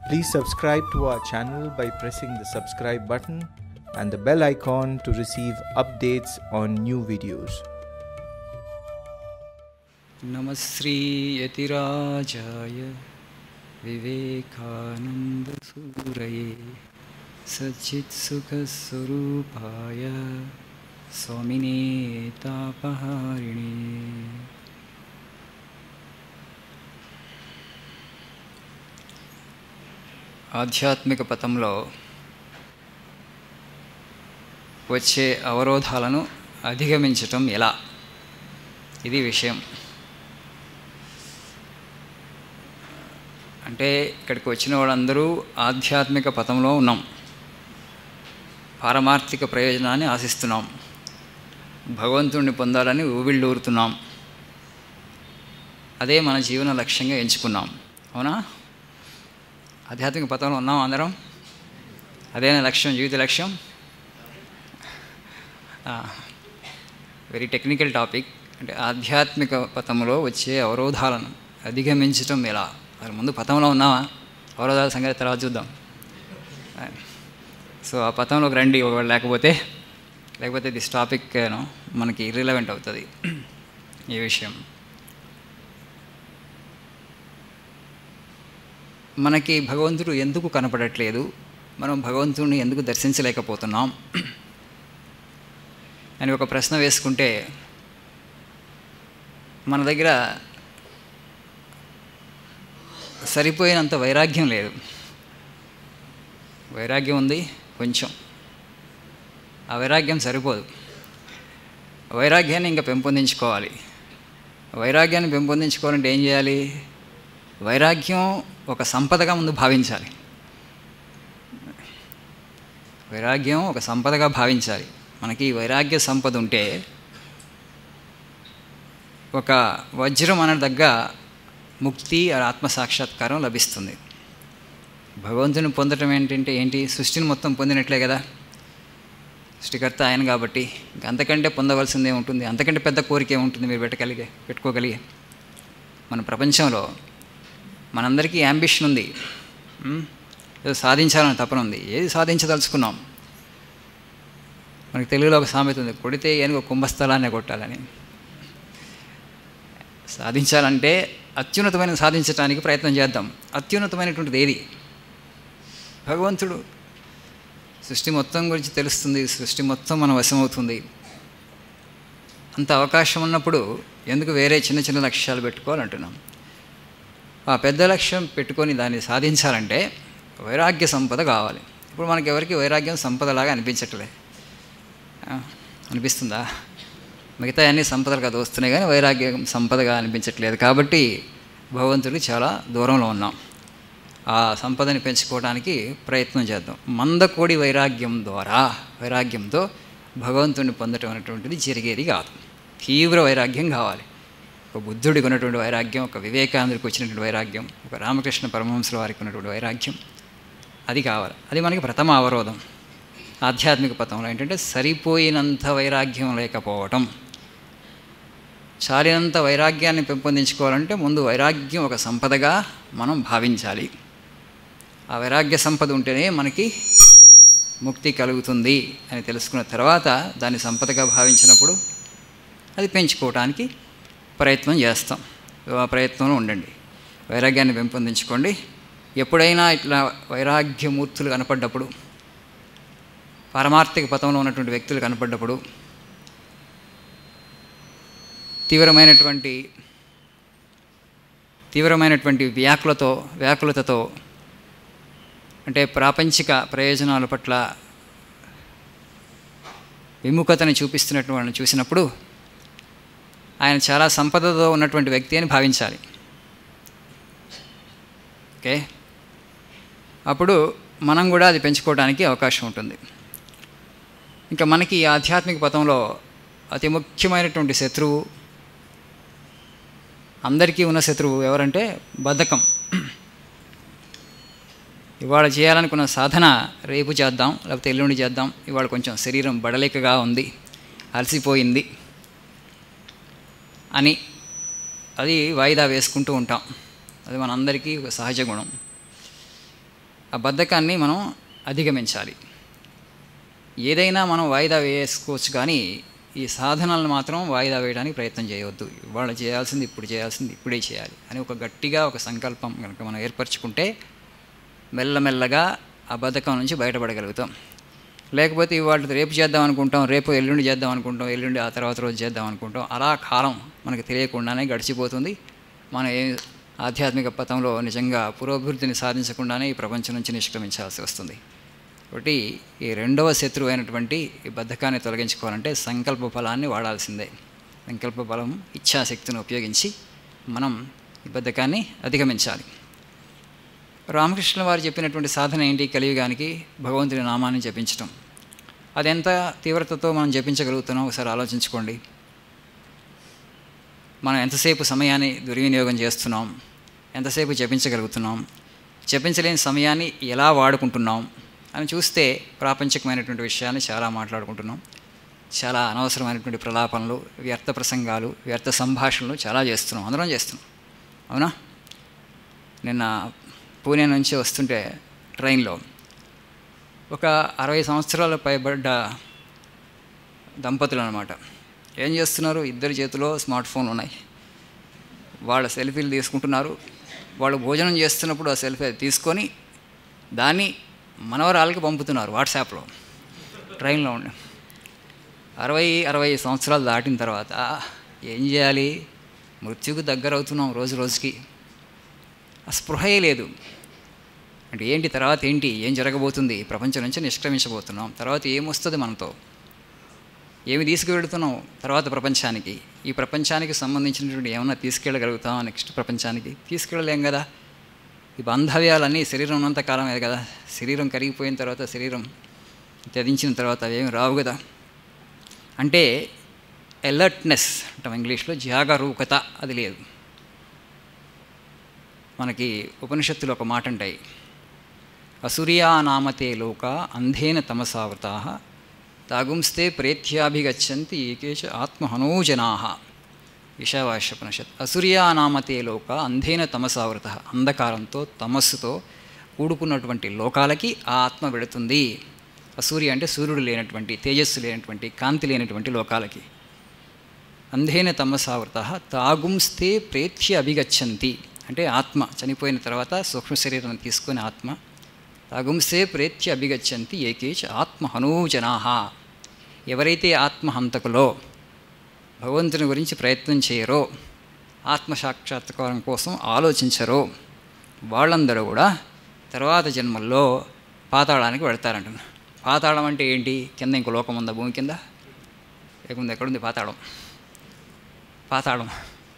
Please subscribe to our channel by pressing the subscribe button and the bell icon to receive updates on new videos. Namasri Yatirajaya Vivekananda Suraye Sachit Sukha Surupaya Swamine Tapaharini. ఆధ్యాత్మిక పథంలో వచ్చే అవరోధాలను అధిగమించటం ఎలా, ఇది విషయం. అంటే ఇక్కడికి వచ్చిన వాళ్ళందరూ ఆధ్యాత్మిక పథంలో ఉన్నాం, పారమార్థిక ప్రయోజనాన్ని ఆశిస్తున్నాం, భగవంతుడిని పొందాలని ఊవిళ్ళూరుతున్నాం. అదే మన జీవన లక్ష్యంగా ఎంచుకున్నాం. అవునా? ఆధ్యాత్మిక పథంలో ఉన్నాం అందరం. అదేనా లక్ష్యం, జీవిత లక్ష్యం? Very technical topic. అంటే ఆధ్యాత్మిక పథంలో వచ్చే అవరోధాలను అధిగమించటం ఎలా? అది ముందు పథంలో ఉన్నామా? అవరోధాల సంగతి తర్వాత చూద్దాం. సో ఆ పథంలోకి రండి. ఒకవేళ లేకపోతే దిస్ టాపిక్ మనకి ఇర్రిలవెంట్ అవుతుంది ఈ విషయం. మనకి భగవంతుడు ఎందుకు కనపడట్లేదు, మనం భగవంతుడిని ఎందుకు దర్శించలేకపోతున్నాం అని ఒక ప్రశ్న వేసుకుంటే మన దగ్గర సరిపోయినంత వైరాగ్యం లేదు. వైరాగ్యం ఉంది కొంచెం, ఆ వైరాగ్యం సరిపోదు. వైరాగ్యాన్ని ఇంకా పెంపొందించుకోవాలి. వైరాగ్యాన్ని పెంపొందించుకోవాలంటే ఏం చేయాలి? వైరాగ్యం ఒక సంపదగా ముందు భావించాలి. వైరాగ్యం ఒక సంపదగా భావించాలి. మనకి వైరాగ్య సంపద ఉంటే ఒక వజ్రం అనదగ్గ ముక్తి, ఆత్మసాక్షాత్కారం లభిస్తుంది. భగవంతుని పొందటం ఏంటి? సృష్టిని మొత్తం పొందినట్లే కదా. సృష్టికర్త ఆయన కాబట్టి అంతకంటే పొందవలసిందే ఉంటుంది. అంతకంటే పెద్ద కోరిక ఏముంటుంది మీరు పెట్టుకోగలిగే? మన ప్రపంచంలో మనందరికీ యాంబిషన్ ఉంది, ఏదో సాధించాలని తపన ఉంది. ఏది సాధించదలుచుకున్నాం? మనకి తెలుగులో ఒక సామెత ఉంది, కొడితే ఏనుగు కుంభస్థలాన్ని కొట్టాలని. సాధించాలంటే అత్యున్నతమైన సాధించడానికి ప్రయత్నం చేద్దాం. అత్యున్నతమైనటువంటిది ఏది? భగవంతుడు. సృష్టి మొత్తం గురించి తెలుస్తుంది, సృష్టి మొత్తం మన వశమవుతుంది. అంత అవకాశం ఉన్నప్పుడు ఎందుకు వేరే చిన్న చిన్న లక్ష్యాలు పెట్టుకోవాలంటున్నాం? ఆ పెద్ద లక్ష్యం పెట్టుకొని దాన్ని సాధించాలంటే వైరాగ్య సంపద కావాలి. ఇప్పుడు మనకి ఎవరికి వైరాగ్యం సంపదలాగా అనిపించట్లే. అనిపిస్తుందా? మిగతా అన్ని సంపదలుగా దోస్తున్నాయి కానీ వైరాగ్యం సంపదగా అనిపించట్లేదు. కాబట్టి భగవంతుడికి చాలా దూరంలో ఉన్నాం. ఆ సంపదని పెంచుకోవడానికి ప్రయత్నం చేద్దాం. మందకోడి వైరాగ్యంతో భగవంతుడిని పొందటం అనేటువంటిది జరిగేది కాదు. తీవ్ర వైరాగ్యం కావాలి. ఒక బుద్ధుడికి ఉన్నటువంటి వైరాగ్యం, ఒక వివేకానందుడికి వచ్చినటువంటి వైరాగ్యం, ఒక రామకృష్ణ పరమహంసుల వారికి ఉన్నటువంటి వైరాగ్యం, అది కావాలి. అది మనకి ప్రథమ అవరోధం. ఆధ్యాత్మిక పథంలో ఏంటంటే సరిపోయినంత వైరాగ్యం లేకపోవటం. చాలినంత వైరాగ్యాన్ని పెంపొందించుకోవాలంటే ముందు వైరాగ్యం ఒక సంపదగా మనం భావించాలి. ఆ వైరాగ్య సంపద ఉంటేనే మనకి ముక్తి కలుగుతుంది అని తెలుసుకున్న తర్వాత దాన్ని సంపదగా భావించినప్పుడు అది పెంచుకోవడానికి ప్రయత్నం చేస్తాం. ఆ ప్రయత్నంలో ఉండండి. వైరాగ్యాన్ని పెంపొందించుకోండి. ఎప్పుడైనా ఇట్లా వైరాగ్యమూర్తులు కనపడ్డప్పుడు, పారమార్థిక పథంలో ఉన్నటువంటి వ్యక్తులు కనపడ్డప్పుడు తీవ్రమైనటువంటి వ్యాకులతతో అంటే ప్రాపంచిక ప్రయోజనాల పట్ల విముఖతని చూపిస్తున్నట్టు వాళ్ళని చూసినప్పుడు ఆయన చాలా సంపదతో ఉన్నటువంటి వ్యక్తి అని భావించాలి. ఓకే, అప్పుడు మనం కూడా అది పెంచుకోవడానికి అవకాశం ఉంటుంది. ఇంకా మనకి ఆధ్యాత్మిక పథంలో అతి ముఖ్యమైనటువంటి శత్రువు, అందరికీ ఉన్న శత్రువు ఎవరంటే బద్ధకం. ఇవాళ చేయాలనుకున్న సాధన రేపు చేద్దాం, లేకపోతే ఎల్లుండి చేద్దాం, ఇవాళ కొంచెం శరీరం బడలికగా ఉంది, అలసిపోయింది అని అది వాయిదా వేసుకుంటూ ఉంటాం. అది మనందరికీ ఒక సహజ గుణం. ఆ బద్ధకాన్ని మనం అధిగమించాలి. ఏదైనా మనం వాయిదా వేసుకోవచ్చు, కానీ ఈ సాధనలను మాత్రం వాయిదా వేయడానికి ప్రయత్నం చేయవద్దు. ఇవాళ చేయాల్సింది ఇప్పుడు చేయాల్సింది ఇప్పుడే చేయాలి అని ఒక గట్టిగా ఒక సంకల్పం కనుక మనం ఏర్పరచుకుంటే మెల్లమెల్లగా ఆ బద్ధకం నుంచి బయటపడగలుగుతాం. లేకపోతే ఇవాళ రేపు చేద్దాం అనుకుంటాం, రేపు ఎల్లుండి చేద్దాం అనుకుంటాం, ఎల్లుండి ఆ తర్వాత రోజు చేద్దాం అనుకుంటాం. అలా కాలం మనకు తెలియకుండానే గడిచిపోతుంది. మనం ఏ ఆధ్యాత్మిక పథంలో నిజంగా పురోభివృద్ధిని సాధించకుండానే ఈ ప్రపంచం నుంచి నిష్క్రమించాల్సి వస్తుంది. కాబట్టి ఈ రెండవ శత్రువు అయినటువంటి ఈ బద్ధకాన్ని తొలగించుకోవాలంటే సంకల్ప బలాన్ని వాడాల్సిందే. సంకల్ప బలం, ఇచ్ఛాశక్తిని ఉపయోగించి మనం ఈ బద్ధకాన్ని అధిగమించాలి. రామకృష్ణ వారు చెప్పినటువంటి సాధన ఏంటి? కలియుగానికి భగవంతుని నామాన్ని జపించటం. అదెంత తీవ్రతతో మనం జపించగలుగుతున్నాం ఒకసారి ఆలోచించుకోండి. మనం ఎంతసేపు సమయాన్ని దుర్వినియోగం చేస్తున్నాం, ఎంతసేపు జపించగలుగుతున్నాం, జపించలేని సమయాన్ని ఎలా వాడుకుంటున్నాం అని చూస్తే ప్రాపంచికమైనటువంటి విషయాన్ని చాలా మాట్లాడుకుంటున్నాం. చాలా అనవసరమైనటువంటి ప్రలాపనలు, వ్యర్థ ప్రసంగాలు, వ్యర్థ సంభాషణలు చాలా చేస్తున్నాం, అందరం చేస్తున్నాం. అవునా? నిన్న పూణే నుంచి వస్తుంటే ట్రైన్లో ఒక 60 సంవత్సరాల పైబడ్డ దంపతులు అన్నమాట. ఏం చేస్తున్నారు? ఇద్దరి చేతిలో స్మార్ట్ ఫోన్లు ఉన్నాయి. వాళ్ళ సెల్ఫీలు తీసుకుంటున్నారు. వాళ్ళు భోజనం చేస్తున్నప్పుడు ఆ సెల్ఫీ తీసుకొని దాన్ని మనవరాలకి పంపుతున్నారు వాట్సాప్లో. ట్రైన్లో ఉండి 60 సంవత్సరాలు దాటిన తర్వాత ఏం చేయాలి? మృత్యుకు దగ్గర అవుతున్నాం రోజు రోజుకి. ఆ స్పృహే లేదు. అంటే ఏంటి తర్వాత, ఏంటి ఏం జరగబోతుంది? ప్రపంచం నుంచి నిష్క్రమించబోతున్నాం. తర్వాత ఏమొస్తుంది మనతో? ఏమి తీసుకువెళుతున్నాం తర్వాత ప్రపంచానికి? ఈ ప్రపంచానికి సంబంధించినటువంటి ఏమన్నా తీసుకెళ్ళగలుగుతాం నెక్స్ట్ ప్రపంచానికి? తీసుకెళ్ళలేం కదా. ఈ బాంధవ్యాలన్నీ శరీరం ఉన్నంత కాలమే కదా. శరీరం కరిగిపోయిన తర్వాత, శరీరం త్యజించిన తర్వాత అవేమి రావు కదా. అంటే అలర్ట్నెస్ అంటాం ఇంగ్లీష్లో, జాగరూకత అది లేదు మనకి. ఉపనిషత్తులు ఒక మాట ఉంటాయి, అసూర్యా నామతే లోక అంధేన తమసావృతా తాగుంస్తే ప్రేత్యాభిగచ్చంతి ఏకేచ ఆత్మహనోజనా. ఈశావాస్యోపనిషత్. అసూర్యా నామతే లోక అంధేన తమసావృత. అంధకారంతో, తమస్సుతో కూడుకున్నటువంటి లోకాలకి ఆ ఆత్మ వెళుతుంది. అసూర్య అంటే సూర్యుడు లేనటువంటి, తేజస్సు లేనటువంటి, కాంతి లేనటువంటి లోకాలకి. అంధేన తమసావృత తాగుంస్తే ప్రేత్య అభిగచ్చంతి అంటే ఆత్మ చనిపోయిన తర్వాత సూక్ష్మ శరీరం తీసుకుని ఆత్మ తాగుంసే ప్రేత్య అభిగచ్చంతి ఏకేచ ఆత్మహనూజనా. ఎవరైతే ఆత్మహంతకులో భగవంతుని గురించి ప్రయత్నం చేయరో, ఆత్మసాక్షాత్కారం కోసం ఆలోచించరో, వాళ్ళందరూ కూడా తర్వాత జన్మల్లో పాతాళానికి వెళతారంట. పాతాళం అంటే ఏంటి? కింద ఇంకో లోకం ఉందా భూమి కింద? లేకుంది ఎక్కడుంది పాతాళం? పాతాళం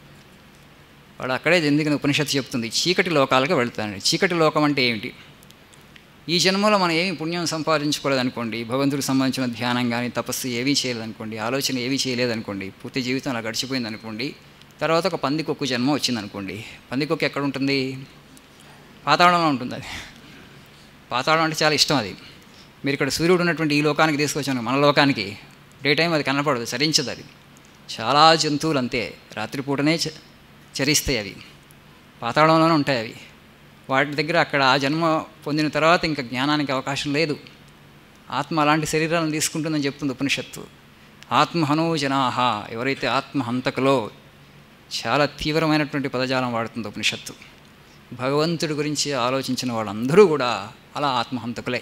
వాడు అక్కడే ఎందుకని ఉపనిషత్తు చెప్తుంది, చీకటి లోకాలకు వెళుతానండి. చీకటి లోకం అంటే ఏమిటి? ఈ జన్మలో మనం ఏమి పుణ్యం సంపాదించుకోలేదనుకోండి, భగవంతుడికి సంబంధించిన ధ్యానం కానీ తపస్సు ఏమీ చేయలేదనుకోండి, ఆలోచన ఏమీ చేయలేదనుకోండి, పూర్తి జీవితం అలా గడిచిపోయిందనుకోండి. తర్వాత ఒక పందికొక్కు జన్మ వచ్చిందనుకోండి. పందికొక్కు ఎక్కడ ఉంటుంది? పాతాళంలో ఉంటుంది. అది పాతాళం అంటే చాలా ఇష్టం. అది మీరు ఇక్కడ సూర్యుడు ఉన్నటువంటి ఈ లోకానికి తీసుకొచ్చాను, మన లోకానికి డే టైం అది కనపడదు, చరించదు. అది చాలా జంతువులు అంతే, రాత్రిపూటనే చరిస్తాయి. అవి పాతాళంలోనే ఉంటాయి. అవి వాటి దగ్గర అక్కడ ఆ జన్మ పొందిన తర్వాత ఇంకా జ్ఞానానికి అవకాశం లేదు. ఆత్మ అలాంటి శరీరాలను తీసుకుంటుందని చెప్తుంది ఉపనిషత్తు. ఆత్మహనోజనాహ, ఎవరైతే ఆత్మహంతకులో, చాలా తీవ్రమైనటువంటి పదజాలం వాడుతుంది ఉపనిషత్తు. భగవంతుడి గురించి ఆలోచించిన వాళ్ళందరూ కూడా అలా ఆత్మహంతకులే.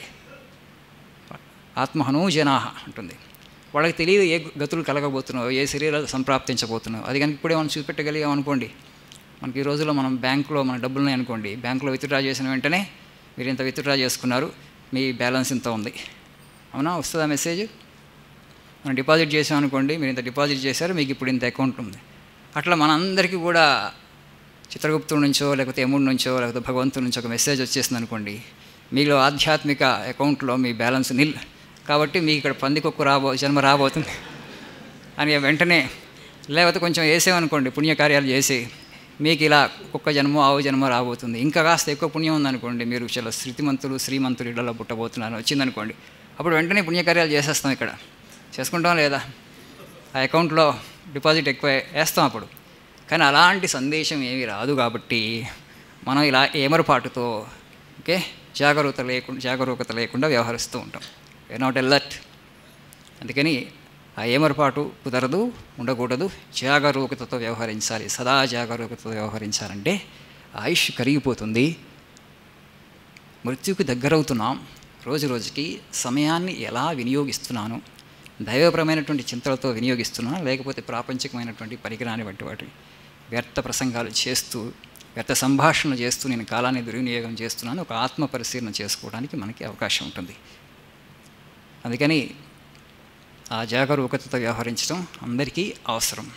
ఆత్మహనోజనాహ అంటుంది. వాళ్ళకి తెలియదు ఏ గతులు కలగబోతున్నావు, ఏ శరీరాలు సంప్రాప్తించబోతున్నావు. అది కనుక ఇప్పుడే మనం చూపెట్టగలిగాం అనుకోండి. మనకి ఈ రోజుల్లో మనం బ్యాంకులో మన డబ్బులు ఉన్నాయి అనుకోండి, బ్యాంకులో విత్డ్రా చేసిన వెంటనే మీరు ఇంత విత్డ్రా చేసుకున్నారు, మీ బ్యాలెన్స్ ఇంత ఉంది, అవునా? వస్తుందా మెసేజ్? మనం డిపాజిట్ చేసాం అనుకోండి, మీరు ఇంత డిపాజిట్ చేశారు, మీకు ఇప్పుడు ఇంత అకౌంట్ ఉంది. అట్లా మనందరికీ కూడా చిత్రగుప్తుడి నుంచో లేకపోతే యముడి నుంచో లేకపోతే భగవంతుడి నుంచో ఒక మెసేజ్ వచ్చేసింది అనుకోండి, మీలో ఆధ్యాత్మిక అకౌంట్లో మీ బ్యాలెన్స్ నిల్, కాబట్టి మీకు ఇక్కడ పందికొక్కు జన్మ రాబోతుంది అని వెంటనే. లేకపోతే కొంచెం వేసేమనుకోండి, పుణ్యకార్యాలు చేసి మీకు ఇలా కుక్క జన్మ ఆవు జన్మ రాబోతుంది. ఇంకా కాస్త ఎక్కువ పుణ్యం ఉందనుకోండి, మీరు చాలా శ్రీమంతులు ఇళ్లలో పుట్టబోతున్నారు వచ్చిందనుకోండి, అప్పుడు వెంటనే పుణ్యకార్యాలు చేసేస్తాం. ఇక్కడ చేసుకుంటాం లేదా? ఆ అకౌంట్లో డిపాజిట్ ఎక్కువ వేస్తాం అప్పుడు. కానీ అలాంటి సందేశం ఏమీ రాదు. కాబట్టి మనం ఇలా ఏమరపాటుతో జాగరూకత లేకుండా వ్యవహరిస్తూ ఉంటాం. We're not alert. అందుకని ఆ ఏమరపాటు కుదరదు, ఉండకూడదు. జాగరూకతతో వ్యవహరించాలి. సదా జాగరూకతతో వ్యవహరించాలంటే ఆయుష్ కరిగిపోతుంది. మృత్యుకు దగ్గరవుతున్నాం. రోజు రోజుకి సమయాన్ని ఎలా వినియోగిస్తున్నాను, దైవపరమైనటువంటి చింతలతో వినియోగిస్తున్నాను, లేకపోతే ప్రాపంచికమైనటువంటి పరికరాన్ని బట్టి వాటి వ్యర్థ ప్రసంగాలు చేస్తూ, వ్యర్థ సంభాషణలు చేస్తూ నేను కాలాన్ని దుర్వినియోగం చేస్తున్నాను, ఒక ఆత్మ పరిశీలన చేసుకోవడానికి మనకి అవకాశం ఉంటుంది. అందుకని ఆ జాగరూకతతో వ్యవహరించడం అందరికీ అవసరం.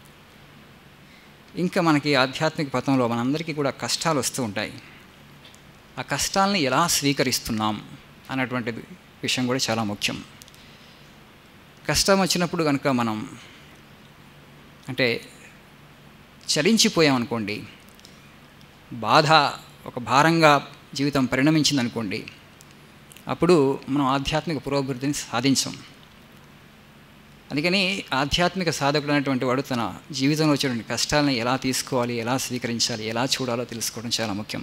ఇంకా మనకి ఆధ్యాత్మిక పథంలో మనందరికీ కూడా కష్టాలు వస్తూ ఉంటాయి. ఆ కష్టాలని ఎలా స్వీకరిస్తున్నాం అన్నటువంటి విషయం కూడా చాలా ముఖ్యం. కష్టం వచ్చినప్పుడు కనుక మనం అంటే చలించిపోయామనుకోండి, బాధ ఒక భారంగా జీవితం పరిణమించిందనుకోండి, అప్పుడు మనం ఆధ్యాత్మిక పురోభివృద్ధిని సాధించాం. అందుకని ఆధ్యాత్మిక సాధకుడు అనేటువంటి వాడు తన జీవితంలో వచ్చేటువంటి కష్టాలను ఎలా తీసుకోవాలి, ఎలా స్వీకరించాలి, ఎలా చూడాలో తెలుసుకోవడం చాలా ముఖ్యం.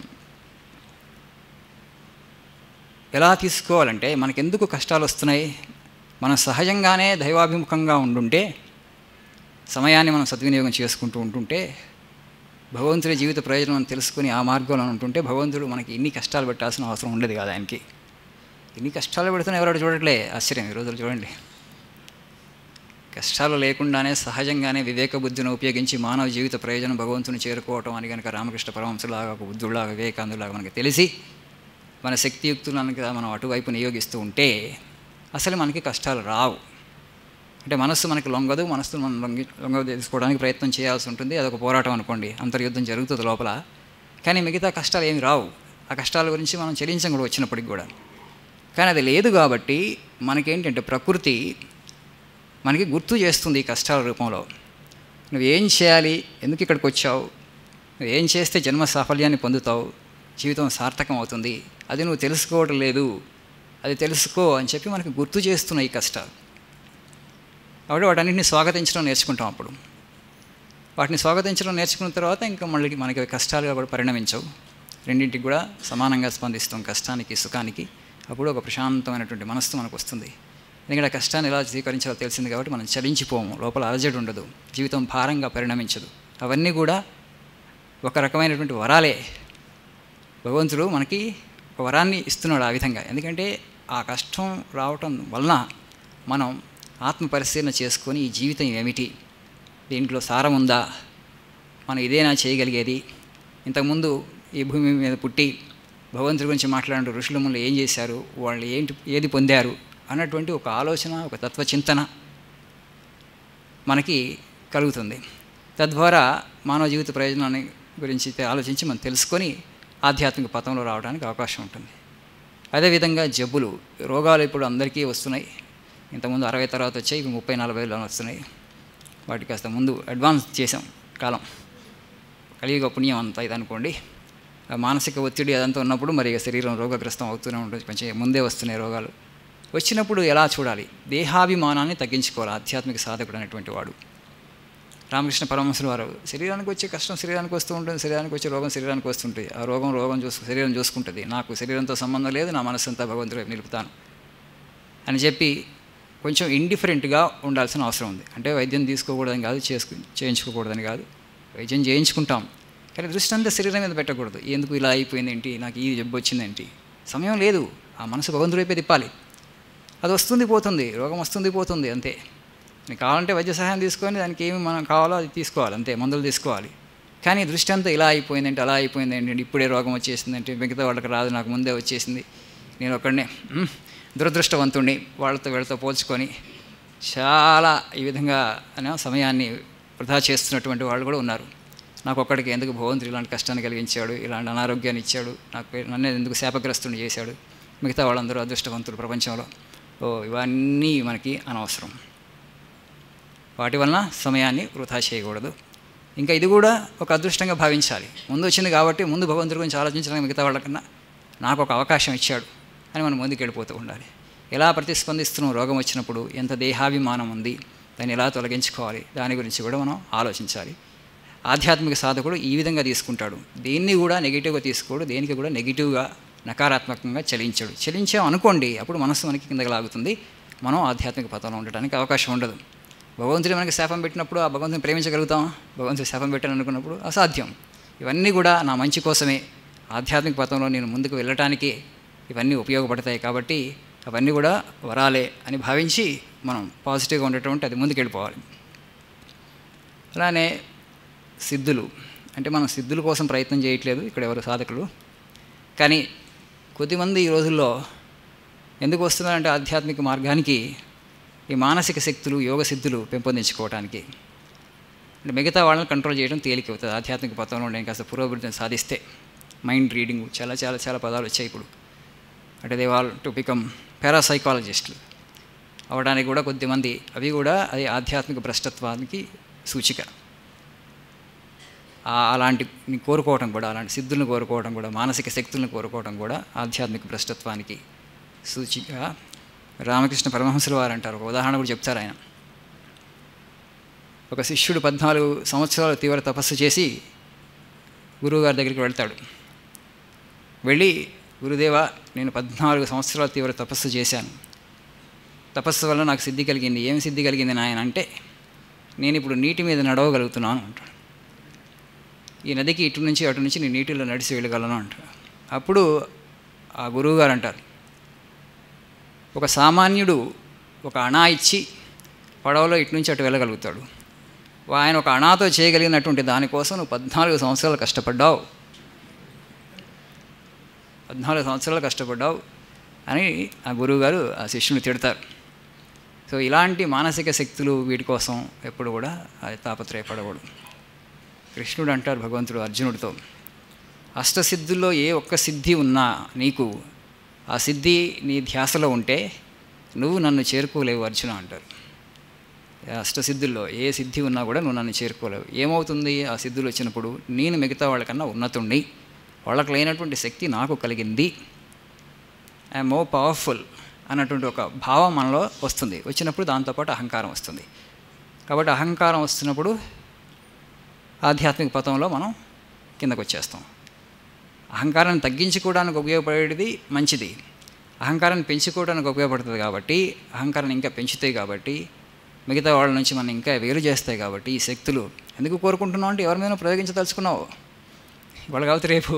ఎలా తీసుకోవాలంటే మనకెందుకు కష్టాలు వస్తున్నాయి, మనం సహజంగానే దైవాభిముఖంగా ఉండుంటే, సమయాన్ని మనం సద్వినియోగం చేసుకుంటూ ఉంటుంటే, భగవంతుడి జీవిత ప్రయోజనం తెలుసుకుని ఆ మార్గంలో ఉంటుంటే భగవంతుడు మనకి ఇన్ని కష్టాలు పెట్టాల్సిన అవసరం ఉండేది కాదు. ఆయనకి ఇన్ని కష్టాలు పెడుతున్నా ఎవరు చూడట్లే. ఆశ్చర్యం. ఈ రోజులు చూడండి, కష్టాలు లేకుండానే సహజంగానే వివేక బుద్ధిని ఉపయోగించి మానవ జీవిత ప్రయోజనం భగవంతుని చేరుకోవటం అని కనుక రామకృష్ణ పరమహంసలాగా, ఒక బుద్ధుడిలాగా, వివేకానందులాగా మనకి తెలిసి మన శక్తియుక్తులను మనం అటువైపు నియోగిస్తూ ఉంటే అసలు మనకి కష్టాలు రావు. అంటే మనస్సు మనకి లొంగదు, మనస్సు మనం లొంగ తీసుకోవడానికి ప్రయత్నం చేయాల్సి ఉంటుంది. అదొక పోరాటం అనుకోండి, అంతర్యుద్ధం జరుగుతుంది లోపల. కానీ మిగతా కష్టాలు ఏమి రావు. ఆ కష్టాల గురించి మనం చెల్లించం కూడా వచ్చినప్పటికి కూడా. కానీ అది లేదు కాబట్టి మనకేంటంటే ప్రకృతి మనకి గుర్తు చేస్తుంది ఈ కష్టాల రూపంలో. నువ్వేం చేయాలి, ఎందుకు ఇక్కడికి వచ్చావు, నువ్వేం చేస్తే జన్మ సాఫల్యాన్ని పొందుతావు, జీవితం సార్థకం అవుతుంది, అది నువ్వు తెలుసుకోవడం లేదు, అది తెలుసుకో అని చెప్పి మనకి గుర్తు చేస్తున్నాయి ఈ కష్టాలు. కాబట్టి వాటన్నింటినీ స్వాగతించడం నేర్చుకుంటాం. అప్పుడు వాటిని స్వాగతించడం నేర్చుకున్న తర్వాత ఇంకా మళ్ళీ మనకి కష్టాలుగా కూడా పరిణమించవు. రెండింటికి కూడా సమానంగా స్పందిస్తాం, కష్టానికి సుఖానికి. అప్పుడు ఒక ప్రశాంతమైనటువంటి మనస్సు మనకు వస్తుంది. ఎందుకంటే ఆ కష్టాన్ని ఎలా స్వీకరించాలో తెలిసింది కాబట్టి మనం చలించిపోము, లోపల అలజడి ఉండదు, జీవితం భారంగా పరిణమించదు. అవన్నీ కూడా ఒక రకమైనటువంటి వరాలే. భగవంతుడు మనకి ఒక వరాన్ని ఇస్తున్నాడు ఆ విధంగా. ఎందుకంటే ఆ కష్టం రావటం వలన మనం ఆత్మ పరిశీలన చేసుకొని ఈ జీవితం ఏమిటి, దీంట్లో సారం ఉందా, మనం ఇదేనా చేయగలిగేది, ఇంతకుముందు ఈ భూమి మీద పుట్టి భగవంతుడి గురించి మాట్లాడే ఋషుల ముందు ఏం చేశారు, వాళ్ళు ఏది పొందారు అన్నటువంటి ఒక ఆలోచన, ఒక తత్వచింతన మనకి కలుగుతుంది. తద్వారా మానవ జీవిత ప్రయోజనాన్ని గురించి ఆలోచించి మనం తెలుసుకొని ఆధ్యాత్మిక పథంలో రావడానికి అవకాశం ఉంటుంది. అదేవిధంగా జబ్బులు, రోగాలు ఇప్పుడు అందరికీ వస్తున్నాయి. ఇంతకుముందు 60 తర్వాత వచ్చాయి, ఇప్పుడు 30-40లో వస్తున్నాయి. వాటికి కాస్త ముందు అడ్వాన్స్ చేసాం కాలం. కలియుగ పుణ్యం అంతా ఇదనుకోండి. మానసిక ఒత్తిడి అదంతా ఉన్నప్పుడు మరి శరీరం రోగగ్రస్తం అవుతూనే ఉంటుంది. కొంచెం ముందే వస్తున్నాయి రోగాలు. వచ్చినప్పుడు ఎలా చూడాలి, దేహాభిమానాన్ని తగ్గించుకోవాలి ఆధ్యాత్మిక సాధకుడు అనేటువంటి వాడు. రామకృష్ణ పరమహంసుల వారు శరీరానికి వచ్చే కష్టం శరీరానికి వస్తూ ఉంటుంది, శరీరానికి వచ్చే రోగం శరీరానికి వస్తుంటుంది. ఆ రోగం శరీరం చూసుకుంటుంది. నాకు శరీరంతో సంబంధం లేదు, నా మనస్సంతా భగవంతుడి వైపు నిలుపుతాను అని చెప్పి కొంచెం ఇండిఫరెంట్గా ఉండాల్సిన అవసరం ఉంది. అంటే వైద్యం తీసుకోకూడదని కాదు, చేయించుకోకూడదని కాదు, వైద్యం చేయించుకుంటాం. కానీ దృష్టి అంతా శరీరం మీద పెట్టకూడదు. ఎందుకు ఇలా అయిపోయింది ఏంటి, నాకు ఈ జబ్బు వచ్చిందేంటి, సమయం లేదు. ఆ మనసు భగవంతుడి వైపే తిప్పాలి. అది వస్తుంది పోతుంది, రోగం వస్తుంది పోతుంది, అంతే. నీకు కావాలంటే వైద్య సహాయం తీసుకొని దానికి ఏమి మనం కావాలో అది తీసుకోవాలి, అంతే, మందులు తీసుకోవాలి. కానీ దృష్టి అంతా ఇలా అయిపోయిందంటే, అలా అయిపోయింది ఏంటంటే, ఇప్పుడే రోగం వచ్చేసిందంటే, మిగతా వాళ్ళకి రాదు, నాకు ముందే వచ్చేసింది, నేను ఒక్కడనే దురదృష్టవంతుడిని, వీళ్ళతో పోల్చుకొని చాలా ఈ విధంగా సమయాన్ని వృధా చేస్తున్నటువంటి వాళ్ళు కూడా ఉన్నారు. నాకు ఒక్కడికి ఎందుకు భగవంతుడు ఇలాంటి కష్టాన్ని కలిగించాడు, ఇలాంటి అనారోగ్యాన్ని ఇచ్చాడు, నన్ను ఎందుకు శాపగ్రస్తుని చేశాడు, మిగతా వాళ్ళందరూ అదృష్టవంతులు ప్రపంచంలో. ఇవన్నీ మనకి అనవసరం. వాటి వలన సమయాన్ని వృధా చేయకూడదు. ఇంకా ఇది కూడా ఒక అదృష్టంగా భావించాలి. ముందు వచ్చింది కాబట్టి ముందు భగవంతుడి గురించి ఆలోచించడానికి మిగతా వాళ్ళకన్నా నాకు ఒక అవకాశం ఇచ్చాడు అని మనం ముందుకు వెళ్ళిపోతూ ఉండాలి. ఎలా ప్రతిస్పందిస్తున్నాం రోగం వచ్చినప్పుడు, ఎంత దేహాభిమానం ఉంది, దాన్ని ఎలా తొలగించుకోవాలి, దాని గురించి కూడా మనం ఆలోచించాలి. ఆధ్యాత్మిక సాధకుడు ఈ విధంగా తీసుకుంటాడు. దేన్ని కూడా నెగిటివ్గా తీసుకోడు, దేనికి కూడా నెగిటివ్గా నకారాత్మకంగా చలించాం అనుకోండి, అప్పుడు మనస్సు మనకి కిందకి లాగుతుంది, మనం ఆధ్యాత్మిక పథంలో ఉండడానికి అవకాశం ఉండదు. భగవంతుడు మనకి శాపం పెట్టినప్పుడు ఆ భగవంతుని ప్రేమించగలుగుతాం? భగవంతుడు శాపం పెట్టాను అనుకున్నప్పుడు అసాధ్యం. ఇవన్నీ కూడా నా మంచి కోసమే, ఆధ్యాత్మిక పథంలో నేను ముందుకు వెళ్ళటానికి ఇవన్నీ ఉపయోగపడతాయి, కాబట్టి అవన్నీ కూడా వరాలే అని భావించి మనం పాజిటివ్గా ఉండటం అది ముందుకు వెళ్ళిపోవాలి. అలానే సిద్ధులు అంటే మనం సిద్ధుల కోసం ప్రయత్నం చేయట్లేదు ఇక్కడ ఎవరు సాధకులు, కానీ కొద్దిమంది ఈ రోజుల్లో ఎందుకు వస్తున్నారంటే ఆధ్యాత్మిక మార్గానికి ఈ మానసిక శక్తులు, యోగ సిద్ధులు పెంపొందించుకోవడానికి. అంటే మిగతా వాళ్ళని కంట్రోల్ చేయడం తేలిక అవుతుంది ఆధ్యాత్మిక పథంలో నేను కాస్త పురోభివృద్ధిని సాధిస్తే. మైండ్ రీడింగ్ చాలా చాలా చాలా పదాలు వచ్చాయి ఇప్పుడు. అంటే దే వాల్ టు బికమ్ పారాసైకాలజిస్టులు అవడానికి కూడా కొద్దిమంది, అవి కూడా అది ఆధ్యాత్మిక భ్రష్టత్వానికి సూచిక. అలాంటి కోరుకోవటం కూడా, అలాంటి సిద్ధులను కోరుకోవడం కూడా, మానసిక శక్తులను కోరుకోవడం కూడా ఆధ్యాత్మిక భ్రష్టత్వానికి సూచిక. రామకృష్ణ పరమహంసుల వారు అంటారు, ఒక ఉదాహరణ కూడా చెప్తారు ఆయన. ఒక శిష్యుడు 14 సంవత్సరాలు తీవ్ర తపస్సు చేసి గురువుగారి దగ్గరికి వెళ్తాడు. వెళ్ళి, గురుదేవా, నేను 14 సంవత్సరాలు తీవ్ర తపస్సు చేశాను, తపస్సు వల్ల నాకు సిద్ధి కలిగింది. ఏమి సిద్ధి కలిగింది నాయన అంటే, నేను ఇప్పుడు నీటి మీద నడవగలుగుతున్నాను అంటాడు. ఈ నదికి ఇటు నుంచి అటు నుంచి నేను నీటిలో నడిచి వెళ్ళగలను అంటాడు. అప్పుడు ఆ గురువుగారు అంటారు, ఒక సామాన్యుడు ఒక అణా ఇచ్చి పడవలో ఇటు నుంచి అటు వెళ్ళగలుగుతాడు, ఆయన ఒక అణాతో చేయగలిగినటువంటి దానికోసం నువ్వు 14 సంవత్సరాలు కష్టపడ్డావు, 14 సంవత్సరాలు కష్టపడ్డావు అని ఆ గురువుగారు ఆ శిష్యుని తిడతారు. సో ఇలాంటి మానసిక శక్తులు వీటి కోసం ఎప్పుడు కూడా అది తాపత్రయపడకూడదు. కృష్ణుడు అంటారు భగవంతుడు అర్జునుడితో, అష్టసిద్ధుల్లో ఏ ఒక్క సిద్ధి ఉన్నా నీకు ఆ సిద్ధి నీ ధ్యాసలో ఉంటే నువ్వు నన్ను చేరుకోలేవు అర్జున అంటారు. అష్టసిద్ధుల్లో ఏ సిద్ధి ఉన్నా కూడా నువ్వు నన్ను చేరుకోలేవు. ఏమవుతుంది ఆ సిద్ధులు వచ్చినప్పుడు? నేను మిగతా వాళ్ళకన్నా ఉన్నతుండి, వాళ్ళకి లేనటువంటి శక్తి నాకు కలిగింది, ఐఎమ్ మోర్ పవర్ఫుల్ అన్నటువంటి ఒక భావం మనలో వస్తుంది. వచ్చినప్పుడు దాంతోపాటు అహంకారం వస్తుంది. కాబట్టి అహంకారం వస్తున్నప్పుడు ఆధ్యాత్మిక పథంలో మనం కిందకు వచ్చేస్తాం. అహంకారాన్ని తగ్గించుకోవడానికి ఉపయోగపడేది మంచిది, అహంకారాన్ని పెంచుకోవడానికి ఉపయోగపడుతుంది. కాబట్టి అహంకారాన్ని ఇంకా పెంచుతాయి, కాబట్టి మిగతా వాళ్ళ నుంచి మనం ఇంకా వేరు చేస్తాయి. కాబట్టి ఈ శక్తులు ఎందుకు కోరుకుంటున్నావు అంటే, ఎవరి మీద ప్రయోగించదలుచుకున్నావు ఇవాళ కాబట్టి రేపు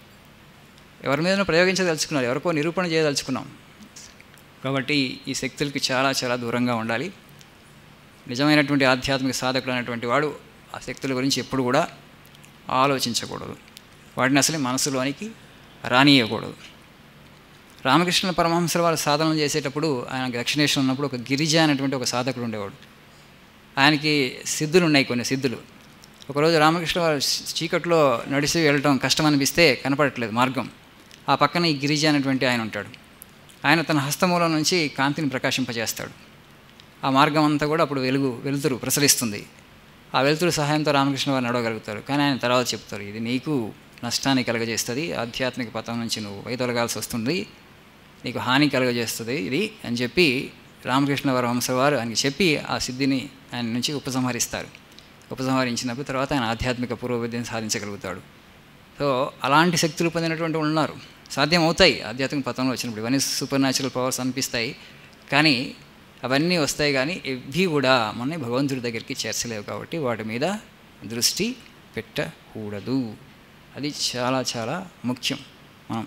ఎవరి మీద ప్రయోగించదలుచుకున్నారు, ఎవరికో నిరూపణ చేయదలుచుకున్నాం. కాబట్టి ఈ శక్తులకి చాలా చాలా దూరంగా ఉండాలి. నిజమైనటువంటి ఆధ్యాత్మిక సాధకుడు అనేటువంటి వాడు ఆ శక్తుల గురించి ఎప్పుడు కూడా ఆలోచించకూడదు, వాటిని అసలు మనసులోనికి రానియకూడదు. రామకృష్ణ పరమహంసల వారు సాధన చేసేటప్పుడు, ఆయన దక్షిణేశ్వరం ఉన్నప్పుడు ఒక గిరిజ అనేటువంటి ఒక సాధకుడు ఉండేవాడు. ఆయనకి సిద్ధులు ఉన్నాయి, కొన్ని సిద్ధులు. ఒకరోజు రామకృష్ణ వారు చీకట్లో నడిచి వెళ్ళటం కష్టం అనిపిస్తే కనపడట్లేదు మార్గం. ఆ పక్కన ఈ గిరిజ అనేటువంటి ఆయన ఉంటాడు. ఆయన తన హస్తమూలం నుంచి కాంతిని ప్రకాశింపజేస్తాడు. ఆ మార్గం అంతా కూడా అప్పుడు వెలుతురు ప్రసరిస్తుంది. ఆ వెలుతురు సహాయంతో రామకృష్ణ వారు నడవగలుగుతారు. కానీ ఆయన తర్వాత చెప్తారు, ఇది నీకు నష్టాన్ని కలుగజేస్తుంది, ఆధ్యాత్మిక పథం నుంచి నువ్వు వైదొలగాల్సి వస్తుంది, నీకు హాని కలుగజేస్తుంది ఇది అని చెప్పి రామకృష్ణ పరమహంస వారు ఆయనకి చెప్పి ఆ సిద్ధిని ఆయన నుంచి ఉపసంహరిస్తారు. ఉపసంహరించినప్పుడు తర్వాత ఆయన ఆధ్యాత్మిక పురోభివృద్ధిని సాధించగలుగుతాడు. సో అలాంటి శక్తులు పొందినటువంటి వాళ్ళు ఉన్నారు, సాధ్యం అవుతాయి ఆధ్యాత్మిక పథంలో వచ్చినప్పుడు. ఇవన్నీ సూపర్ న్యాచురల్ పవర్స్ అనిపిస్తాయి, కానీ అవన్నీ వస్తాయి, కానీ ఇవి కూడా మనని భగవంతుడి దగ్గరికి చేర్చలేవు. కాబట్టి వాటి మీద దృష్టి పెట్టకూడదు. అది చాలా చాలా ముఖ్యం. మనం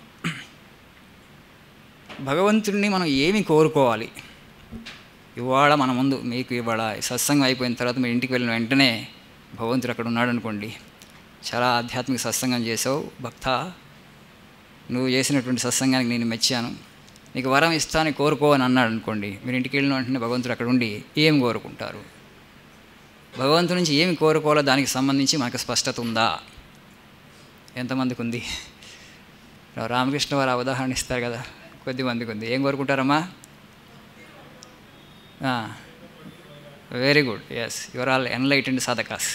భగవంతుడిని మనం ఏమి కోరుకోవాలి? ఇవాళ మన ముందు మీకు ఇవాళ సత్సంగం అయిపోయిన తర్వాత మీరు ఇంటికి వెళ్ళిన వెంటనే భగవంతుడు అక్కడ ఉన్నాడు అనుకోండి, చాలా ఆధ్యాత్మిక సత్సంగం చేసావు భక్త, నువ్వు చేసినటువంటి సత్సంగానికి నేను మెచ్చాను, నీకు వరం ఇస్తాను కోరుకో అని అన్నాడు అనుకోండి. మీరు ఇంటికి వెళ్ళిన వెంటనే భగవంతుడు అక్కడ ఉండి ఏం కోరుకుంటారు? భగవంతుడి నుంచి ఏమి కోరుకోవాలో దానికి సంబంధించి మనకు స్పష్టత ఉందా? ఎంతమందికి ఉంది? రామకృష్ణ వారు ఆ ఉదాహరణ ఇస్తారు కదా, కొద్దిమందికి ఉంది. ఏం కోరుకుంటారమ్మా? Very good, yes, your all enlightened సాధకాస్.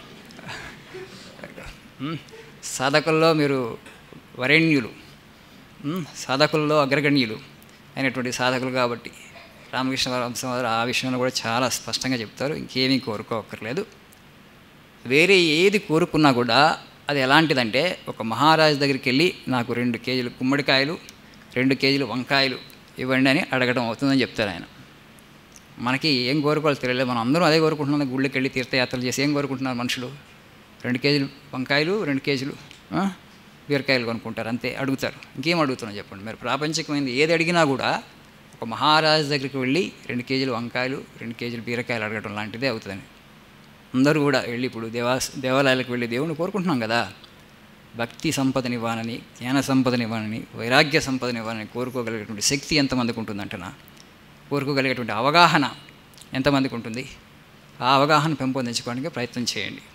సాధకుల్లో మీరు వరేణ్యులు, సాధకుల్లో అగ్రగణ్యులు అయినటువంటి సాధకులు. కాబట్టి రామకృష్ణ పరమహంస వారు ఆ విషయంలో కూడా చాలా స్పష్టంగా చెప్తారు, ఇంకేమీ కోరుకోక్కర్లేదు. వేరే ఏది కోరుకున్నా కూడా అది ఎలాంటిదంటే, ఒక మహారాజు దగ్గరికి వెళ్ళి నాకు 2 కేజీలు గుమ్మడికాయలు 2 కేజీలు వంకాయలు ఇవ్వండి అని అడగడం అవుతుందని చెప్తారు ఆయన. మనకి ఏం కోరుకోవాలి తెలియలేదు, మనం అందరం అదే కోరుకుంటున్నాం. గుళ్ళకి వెళ్ళి తీర్థయాత్రలు చేసి ఏం కోరుకుంటున్నారు మనుషులు? 2 కేజీలు వంకాయలు 2 కేజీలు బీరకాయలు కొనుక్కుంటారు, అంతే అడుగుతారు. ఇంకేం అడుగుతున్నాం చెప్పండి? మరి ప్రాపంచికమైంది ఏది అడిగినా కూడా ఒక మహారాజు దగ్గరికి వెళ్ళి 2 కేజీలు వంకాయలు 2 కేజీలు బీరకాయలు అడగడం లాంటిదే అవుతుందని. అందరూ కూడా వెళ్ళి ఇప్పుడు దేవాలయాలకు వెళ్ళి దేవుని కోరుకుంటున్నాం కదా, భక్తి సంపదనివ్వాలని, జ్ఞాన సంపదనివ్వాలని, వైరాగ్య సంపదనివ్వాలని కోరుకోగలిగేటువంటి శక్తి ఎంతమందికి ఉంటుందంటనా, కోరుకోగలిగేటువంటి అవగాహన ఎంతమందికి ఉంటుంది? ఆ అవగాహన పెంపొందించుకోవడానికి ప్రయత్నం చేయండి.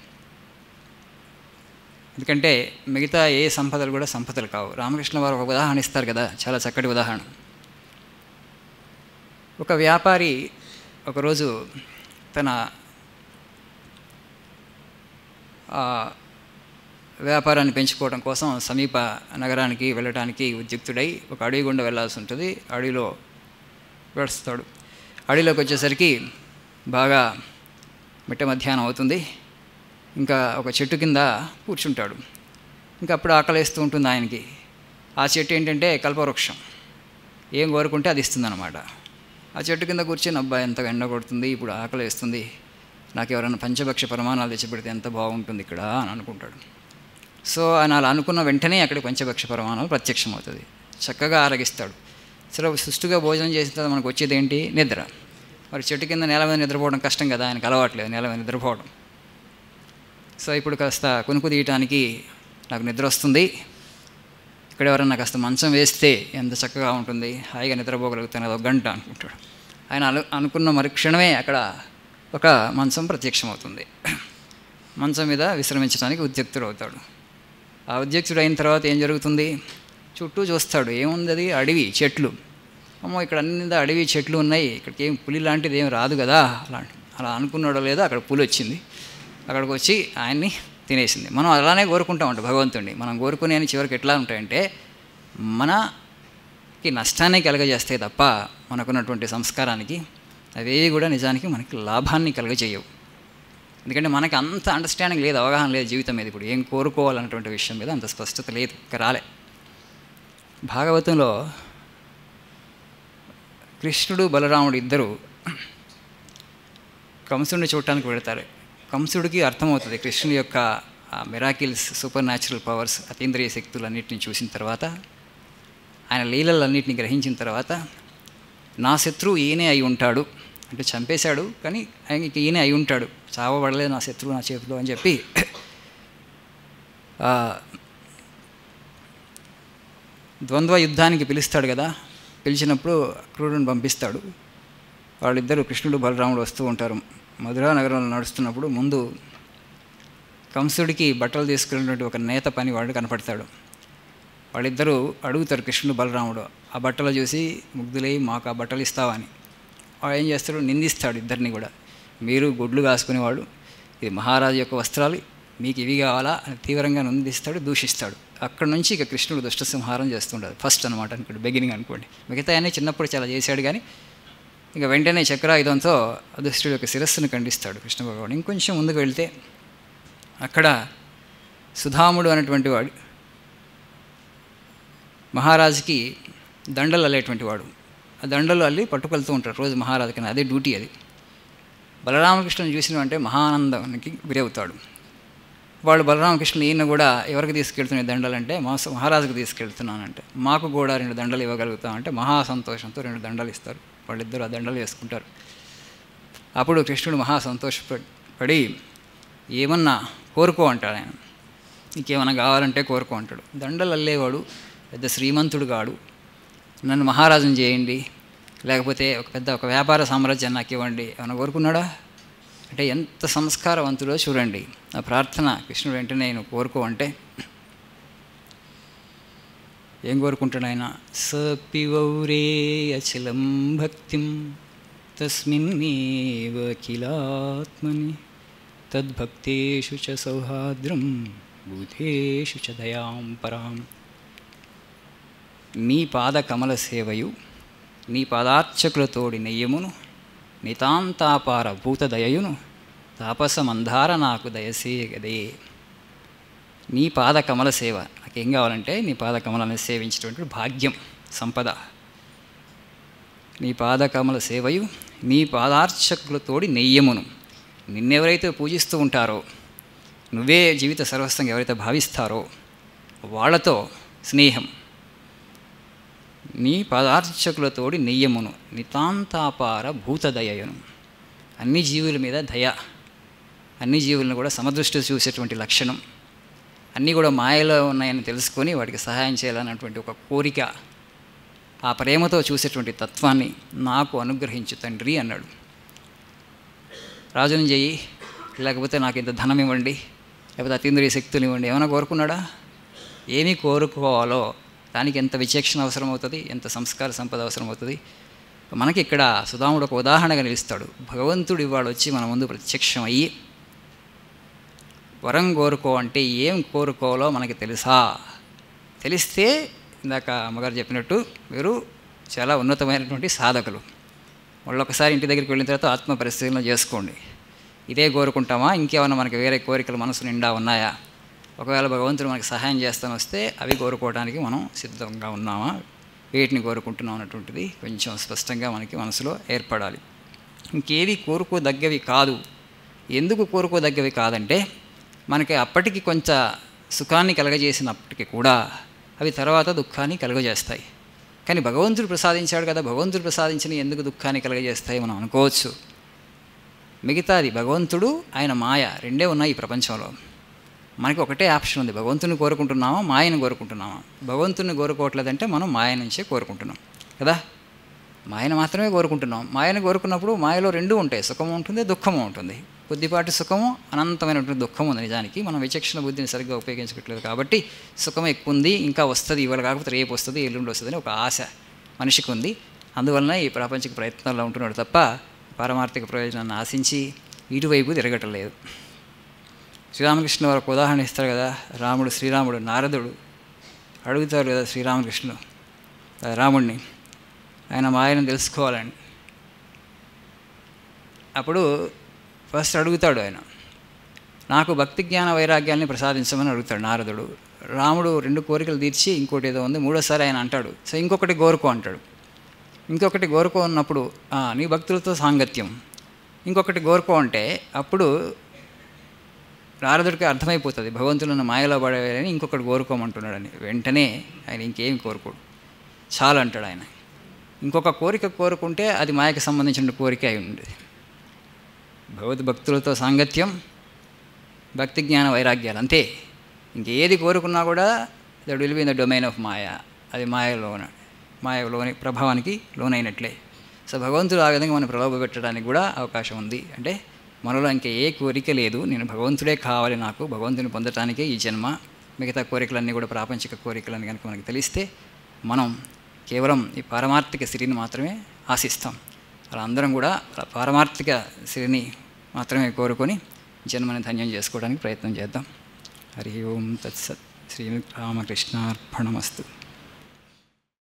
ఎందుకంటే మిగతా ఏ సంపదలు కూడా సంపదలు కావు. రామకృష్ణ వారు ఒక ఉదాహరణ ఇస్తారు కదా, చాలా చక్కటి ఉదాహరణ. ఒక వ్యాపారి ఒకరోజు తన వ్యాపారాన్ని పెంచుకోవడం కోసం సమీప నగరానికి వెళ్ళడానికి ఉద్యుక్తుడై ఒక అడవి గుండా వెళ్ళాల్సి ఉంటుంది. అడవిలో గడుస్తాడు. అడవిలోకి వచ్చేసరికి బాగా మిట్ట మధ్యాహ్నం అవుతుంది. ఇంకా ఒక చెట్టు కింద కూర్చుంటాడు. ఇంకా అప్పుడు ఆకలిస్తూ ఉంటుంది ఆయనకి. ఆ చెట్టు ఏంటంటే కల్పవృక్షం, ఏం కోరుకుంటే అది ఇస్తుందన్నమాట. ఆ చెట్టు కింద కూర్చొని అబ్బాయి ఎంత ఎండ కొడుతుంది, ఇప్పుడు ఆకలి వేస్తుంది, నాకు ఎవరైనా పంచభక్ష పరమాణాలు తెచ్చిపెడితే ఎంత బాగుంటుంది ఇక్కడ అని అనుకుంటాడు. సో ఆయన అలా అనుకున్న వెంటనే అక్కడ పంచభక్ష పరమాణాలు ప్రత్యక్షం అవుతుంది. చక్కగా ఆరగిస్తాడు. సరే సుష్టుగా భోజనం చేసిన తర్వాత మనకు వచ్చేది ఏంటి? నిద్ర. మరి చెట్టు కింద నేల మీద నిద్రపోవడం కష్టం కదా, ఆయనకు అలవాట్లేదు నేల మీద నిద్రపోవడం. సో ఇప్పుడు కాస్త కొనుక్కు తీయటానికి నాకు నిద్ర వస్తుంది, ఇక్కడ ఎవరన్నా కాస్త మంచం వేస్తే ఎంత చక్కగా ఉంటుంది, హాయిగా నిద్రపోగలుగుతాను, అది 1 గంట అనుకుంటాడు. ఆయన అనుకున్న మరుక్షణమే అక్కడ ఒక మంచం ప్రత్యక్షమవుతుంది. మంచం మీద విశ్రమించడానికి ఉద్యుక్తుడు అవుతాడు. ఆ ఉద్యుక్తుడు అయిన తర్వాత ఏం జరుగుతుంది? చుట్టూ చూస్తాడు, ఏముంది? అది అడవి, చెట్లు. అమ్మో ఇక్కడ అన్ని అడవి చెట్లు ఉన్నాయి, ఇక్కడికి ఏం పులి లాంటిది ఏం రాదు కదా. అలా అనుకున్నాడో లేదో అక్కడ పులి వచ్చింది, అక్కడికి వచ్చి ఆయన్ని తినేసింది. మనం అలానే కోరుకుంటామంట భగవంతుడిని. మనం కోరుకునే అని చివరికి ఎట్లా ఉంటాయంటే మనకి నష్టాన్ని కలగజేస్తాయి తప్ప మనకున్నటువంటి సంస్కారానికి అవేవి కూడా నిజానికి మనకి లాభాన్ని కలగజేయవు. ఎందుకంటే మనకి అంత అండర్స్టాండింగ్ లేదు, అవగాహన లేదు జీవితం మీద. ఇప్పుడు ఏం కోరుకోవాలన్నటువంటి విషయం మీద అంత స్పష్టత లేదు, రాలే. భాగవతంలో కృష్ణుడు బలరాముడు ఇద్దరు కంసుడిని చూడటానికి వెళతారు. కంసుడికి అర్థమవుతుంది కృష్ణుడి యొక్క మిరాకిల్స్, సూపర్ న్యాచురల్ పవర్స్, అతీంద్రియ శక్తులన్నింటినీ చూసిన తర్వాత, ఆయన లీలలన్నింటినీ గ్రహించిన తర్వాత, నా శత్రువు ఈయనే అయి ఉంటాడు అంటే చంపేశాడు కానీ ఆయనకి ఈయనే అయి ఉంటాడు, చావబడలేదు నా శత్రువు నా చేతిలో అని చెప్పి ద్వంద్వ యుద్ధానికి పిలుస్తాడు కదా. పిలిచినప్పుడు క్రూరుని పంపిస్తాడు. వాళ్ళిద్దరూ కృష్ణుడు బలరాముడు వస్తూ ఉంటారు. మధురా నగరంలో నడుస్తున్నప్పుడు ముందు కంసుడికి బట్టలు తీసుకున్నటువంటి ఒక నేత పని వాడు కనపడతాడు. వాళ్ళిద్దరూ అడుగుతారు కృష్ణుడు బలరాముడు, ఆ బట్టలు చూసి ముగ్ధులై మాకు ఆ బట్టలు ఇస్తావా అని. వాడు ఏం చేస్తాడు? నిందిస్తాడు ఇద్దరిని కూడా. మీరు గుడ్లు కాసుకునేవాడు, ఇది మహారాజు యొక్క వస్త్రాలు, మీకు ఇవి కావాలా అని తీవ్రంగా నిందిస్తాడు, దూషిస్తాడు. అక్కడి నుంచి ఇక కృష్ణుడు దుష్ట సంహారం చేస్తుంటాడు. ఫస్ట్ అనమాట అనుకోండి, బిగినింగ్ అనుకోండి. మిగతా అన్నీ చిన్నప్పుడు చాలా చేశాడు కానీ ఇక వెంటనే చక్రాయుధంతో అదుష్టుడి యొక్క శిరస్సును ఖండిస్తాడు కృష్ణ భగవానుడు. ఇంకొంచెం ముందుకు వెళ్తే అక్కడ సుధాముడు అనేటువంటి వాడు మహారాజుకి దండలు అల్లేటువంటి వాడు. ఆ దండలు అల్లి పట్టుకెళ్తూ ఉంటాడు రోజు మహారాజుకి, అదే డ్యూటీ అది. బలరామకృష్ణుని చూసినవంటే మహానందానికి గురవుతాడు. వాళ్ళు బలరామకృష్ణులు ఈయన కూడా ఎవరికి తీసుకెళ్తున్నాయి దండలు అంటే మహారాజుకు తీసుకెళ్తున్నానంటే, మాకు కూడా 2 దండలు ఇవ్వగలుగుతామంటే మహా సంతోషంతో 2 దండలు ఇస్తారు. వాళ్ళిద్దరూ ఆ దండలు వేసుకుంటారు. అప్పుడు కృష్ణుడు మహా సంతోషపడి ఏమన్నా కోరుకో అంటాడు ఆయన. నీకేమన్నా కావాలంటే కోరుకో అంటాడు. దండలు అల్లేవాడు పెద్ద శ్రీమంతుడు కాడు, నన్ను మహారాజుని చేయండి, లేకపోతే ఒక వ్యాపార సామ్రాజ్యాన్ని నాకు ఇవ్వండి ఏమైనా కోరుకున్నాడా అంటే ఎంత సంస్కారవంతుడో చూడండి. ఆ ప్రార్థన కృష్ణుడు వెంటనే నేను కోరుకో అంటే ఏం కోరుకుంటాడు ఆయన? సపివౌరే అచలం భక్తిం తస్మిన్నేవ కిలాత్మని తద్భక్తేషు చ సౌహార్ద్రం భూతేషు చ దయాం పరాం. నీ పాద కమల సేవయు నీ పాదార్చకులతోడి నెయ్యమును నితాంతాపార భూత దయయును తాపసమంధార నాకు దయసే గదే. నీ పాద కమల సేవ, నాకేం కావాలంటే నీ పాద కమలాన్ని సేవించేటువంటి భాగ్యం, సంపద. నీ పాద కమల సేవయు నీ పాదార్చకులతోడి నెయ్యమును. నిన్నెవరైతే పూజిస్తూ ఉంటారో, నువ్వే జీవిత సర్వస్వంగా ఎవరైతే భావిస్తారో వాళ్ళతో స్నేహం. నీ పాదార్చకులతోడి నెయ్యమును నితాంతాపార భూతదయను. అన్ని జీవుల మీద దయ, అన్ని జీవులను కూడా సమదృష్టి చూసేటువంటి లక్షణం, అన్నీ కూడా మాయలో ఉన్నాయని తెలుసుకొని వాటికి సహాయం చేయాలన్నటువంటి ఒక కోరిక, ఆ ప్రేమతో చూసేటువంటి తత్వాన్ని నాకు అనుగ్రహించు తండ్రి అన్నాడు. రాజుని చెయ్యి, లేకపోతే నాకు ఇంత ధనం ఇవ్వండి, లేకపోతే అతీంద్రియ శక్తులు ఇవ్వండి, ఏమైనా కోరుకున్నాడా? ఏమి కోరుకోవాలో దానికి ఎంత విచక్షణ అవసరం అవుతుంది, ఎంత సంస్కార సంపద అవసరం అవుతుంది. మనకి ఇక్కడ సుధాముడు ఒక ఉదాహరణగా నిలుస్తాడు. భగవంతుడు ఇవాళ వచ్చి మన ముందు ప్రత్యక్షం అయ్యి వరం కోరుకో అంటే ఏం కోరుకోవాలో మనకి తెలుసా? తెలిస్తే ఇందాక అమ్మగారు చెప్పినట్టు మీరు చాలా ఉన్నతమైనటువంటి సాధకులు. వాళ్ళు ఒకసారి ఇంటి దగ్గరికి వెళ్ళిన తర్వాత ఆత్మ పరిశీలన చేసుకోండి. ఇదే కోరుకుంటామా, ఇంకేమైనా మనకి వేరే కోరికలు మనసు నిండా ఉన్నాయా? ఒకవేళ భగవంతుడు మనకి సహాయం చేస్తాను వస్తే అవి కోరుకోవడానికి మనం సిద్ధంగా ఉన్నామా, వేటిని కోరుకుంటున్నాం అన్నటువంటిది కొంచెం స్పష్టంగా మనకి మనసులో ఏర్పడాలి. ఇంకేవి కోరుకోదగ్గవి కాదు. ఎందుకు కోరుకోదగ్గవి కాదంటే మనకి అప్పటికి కొంత సుఖాన్ని కలగజేసినప్పటికీ కూడా అవి తర్వాత దుఃఖాన్ని కలుగజేస్తాయి. కానీ భగవంతుడు ప్రసాదించాడు కదా, భగవంతుడు ప్రసాదించిన ఎందుకు దుఃఖాన్ని కలుగజేస్తాయి మనం అనుకోవచ్చు. మిగతాది భగవంతుడు, ఆయన మాయ రెండే ఉన్నాయి ఈ ప్రపంచంలో. మనకి ఒకటే ఆప్షన్ ఉంది, భగవంతుని కోరుకుంటున్నామా, మాయను కోరుకుంటున్నామా? భగవంతుని కోరుకోవట్లేదంటే మనం మాయ నుంచే కోరుకుంటున్నాం కదా. మాయను మాత్రమే కోరుకుంటున్నాం. మాయను కోరుకున్నప్పుడు మాయలో రెండూ ఉంటాయి, సుఖము ఉంటుంది, దుఃఖము ఉంటుంది. కొద్దిపాటి సుఖము, అనంతమైనటువంటి దుఃఖం ఉంది. నిజానికి మనం విచక్షణ బుద్ధిని సరిగ్గా ఉపయోగించట్లేదు కాబట్టి సుఖం ఎక్కువ ఉంది, ఇంకా వస్తుంది, ఇవాళ కాకపోతే రేపు వస్తుంది, ఎల్లుండి వస్తుంది అని ఒక ఆశ మనిషికి ఉంది. అందువలన ఈ ప్రాపంచిక ప్రయత్నాల్లో ఉంటున్నాడు తప్ప పారమార్థిక ప్రయోజనాన్ని ఆశించి ఇటువైపు తిరగటం లేదు. శ్రీరామకృష్ణ వారు ఒక ఉదాహరణ ఇస్తారు కదా. శ్రీరాముడు నారదుడు అడుగుతారు కదా శ్రీరామకృష్ణుడు రాముడిని, ఆయన మాయను తెలుసుకోవాలని. అప్పుడు ఫస్ట్ అడుగుతాడు ఆయన, నాకు భక్తి జ్ఞాన వైరాగ్యాల్ని ప్రసాదించమని అడుగుతాడు నారదుడు. రాముడు రెండు కోరికలు తీర్చి ఇంకోటి ఏదో ఉంది, మూడోసారి ఆయన అంటాడు, సో ఇంకొకటి కోరుకో అంటాడు. ఇంకొకటి కోరుకో ఉన్నప్పుడు నీ భక్తులతో సాంగత్యం, ఇంకొకటి కోరుకో అంటే అప్పుడు నారదుడికి అర్థమైపోతుంది భగవంతులను మాయలో పడేయాలని ఇంకొకటి కోరుకోమంటున్నాడని. వెంటనే ఆయన ఇంకేం కోరుకోడు, చాలు అంటాడు ఆయన. ఇంకొక కోరిక కోరుకుంటే అది మాయకు సంబంధించిన కోరిక అయి ఉండేది. భగవద్భక్తులతో సాంగత్యం, భక్తి జ్ఞాన వైరాగ్యాలు అంతే. ఇంకేది కోరుకున్నా కూడా that will be in the domain of maya, అది మాయలోని ప్రభావానికి లోనైనట్లే. సో భగవంతుడు ఆ విధంగా మనం ప్రలోభ పెట్టడానికి కూడా అవకాశం ఉంది. అంటే మనలో ఇంకా ఏ కోరిక లేదు, నేను భగవంతుడే కావాలి, నాకు భగవంతుని పొందటానికే ఈ జన్మ, మిగతా కోరికలన్నీ కూడా ప్రాపంచిక కోరికలని కనుక మనకు తెలిస్తే మనం కేవలం ఈ పారమార్థిక స్థితిని మాత్రమే ఆశిస్తాం. అలా అందరం కూడా పారమార్థిక స్థితిని మాత్రమే కోరుకొని జన్మని ధన్యం చేసుకోవడానికి ప్రయత్నం చేద్దాం. హరి ఓం తత్సత్. శ్రీ రామకృష్ణార్పణమస్తు.